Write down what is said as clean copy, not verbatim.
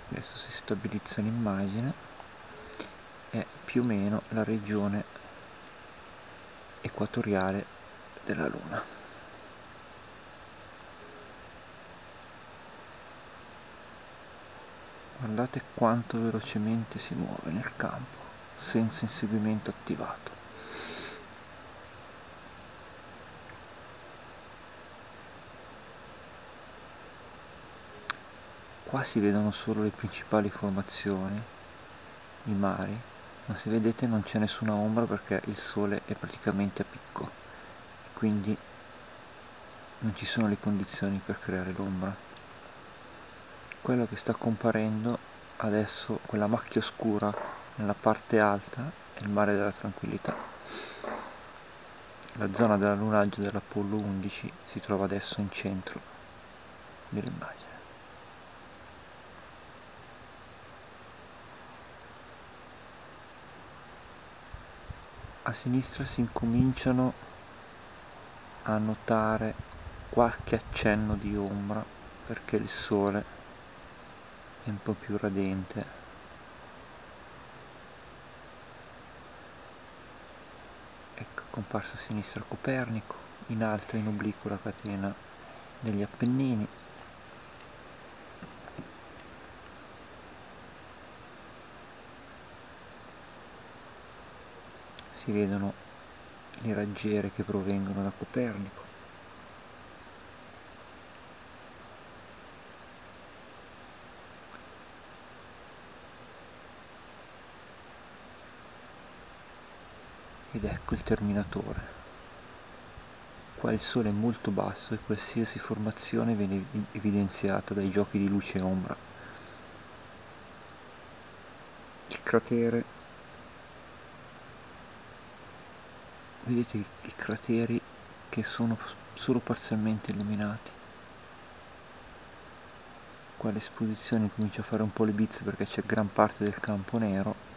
Adesso si stabilizza l'immagine, è più o meno la regione equatoriale della Luna. Guardate quanto velocemente si muove nel campo senza inseguimento attivato. Qua si vedono solo le principali formazioni, i mari, ma se vedete non c'è nessuna ombra perché il sole è praticamente a picco e quindi non ci sono le condizioni per creare l'ombra. Quello che sta comparendo adesso, quella macchia oscura nella parte alta, è il mare della tranquillità. La zona dell'allunaggio dell'Apollo 11 si trova adesso in centro dell'immagine. A sinistra si incominciano a notare qualche accenno di ombra perché il sole è un po' più radente. Ecco, comparso a sinistra Copernico, in alto in obliquo la catena degli Appennini. Si vedono le raggiere che provengono da Copernico. Ed ecco il terminatore. Qua il sole è molto basso e qualsiasi formazione viene evidenziata dai giochi di luce e ombra. Il cratere, vedete i crateri che sono solo parzialmente illuminati. Qua l'esposizione comincia a fare un po' le bizze perché c'è gran parte del campo nero.